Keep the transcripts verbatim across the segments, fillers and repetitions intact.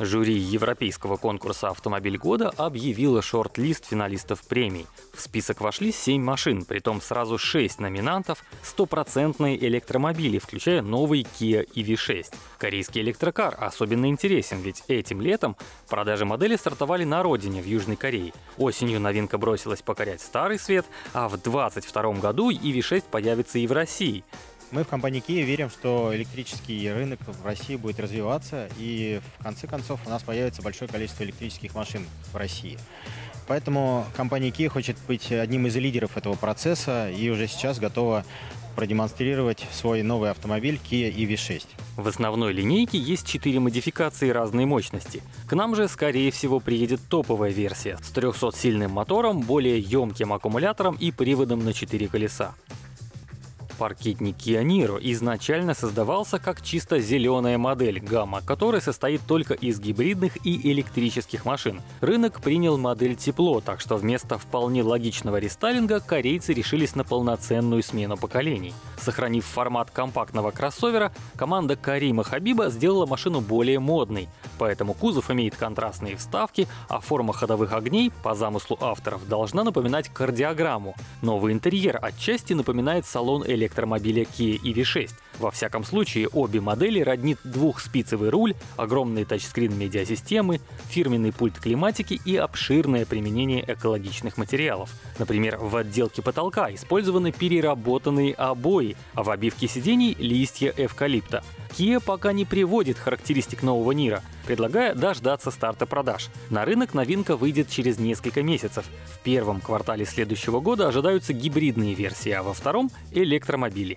Жюри европейского конкурса «Автомобиль года» объявило шорт-лист финалистов премий. В список вошли семь машин, притом сразу шесть номинантов – стопроцентные электромобили, включая новый Kia и ви шесть. Корейский электрокар особенно интересен, ведь этим летом продажи модели стартовали на родине, в Южной Корее. Осенью новинка бросилась покорять Старый Свет, а в две тысячи двадцать втором году и ви шесть появится и в России. Мы в компании Kia верим, что электрический рынок в России будет развиваться, и в конце концов у нас появится большое количество электрических машин в России. Поэтому компания Kia хочет быть одним из лидеров этого процесса и уже сейчас готова продемонстрировать свой новый автомобиль Kia и ви шесть. В основной линейке есть четыре модификации разной мощности. К нам же, скорее всего, приедет топовая версия с трехсотсильным мотором, более емким аккумулятором и приводом на четыре колеса. Паркетник Kia Niro изначально создавался как чисто зеленая модель, гамма которой состоит только из гибридных и электрических машин. Рынок принял модель тепло, так что вместо вполне логичного рестайлинга корейцы решились на полноценную смену поколений. Сохранив формат компактного кроссовера, команда Карима Хабиба сделала машину более модной. Поэтому кузов имеет контрастные вставки, а форма ходовых огней, по замыслу авторов, должна напоминать кардиограмму. Новый интерьер отчасти напоминает салон электромобиля Kia и ви шесть. Во всяком случае, обе модели роднит двухспицевый руль, огромные тачскрин медиасистемы, фирменный пульт климатики и обширное применение экологичных материалов. Например, в отделке потолка использованы переработанные обои, а в обивке сидений — листья эвкалипта. Kia пока не приводит характеристик нового Niro, предлагая дождаться старта продаж. На рынок новинка выйдет через несколько месяцев. В первом квартале следующего года ожидаются гибридные версии, а во втором — электромобили.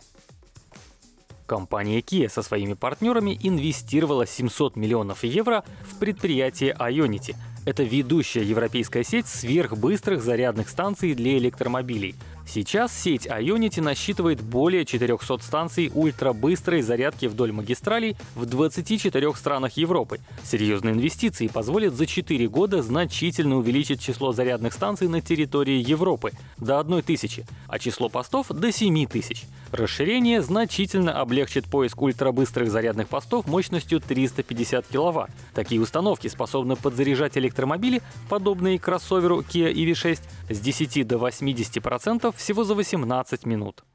Компания Kia со своими партнерами инвестировала семьсот миллионов евро в предприятие Ionity. Это ведущая европейская сеть сверхбыстрых зарядных станций для электромобилей. Сейчас сеть Ionity насчитывает более четырехсот станций ультрабыстрой зарядки вдоль магистралей в двадцати четырёх странах Европы. Серьезные инвестиции позволят за четыре года значительно увеличить число зарядных станций на территории Европы до одной тысячи, а число постов до семи тысяч. Расширение значительно облегчит поиск ультрабыстрых зарядных постов мощностью триста пятьдесят киловатт. Такие установки способны подзаряжать электромобили, подобные кроссоверу Kia и ви шесть, с десяти до восьмидесяти процентов всего за восемнадцать минут.